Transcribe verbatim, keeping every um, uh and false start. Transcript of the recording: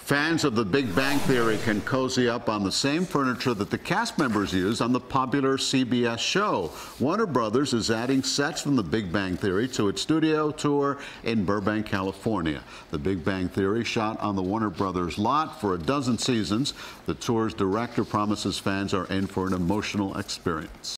Fans of The Big Bang Theory can cozy up on the same furniture that the cast members use on the popular C B S show. Warner Brothers is adding sets from The Big Bang Theory to its studio tour in Burbank, California. The Big Bang Theory shot on the Warner Brothers lot for a dozen seasons. The tour's director promises fans are in for an emotional experience.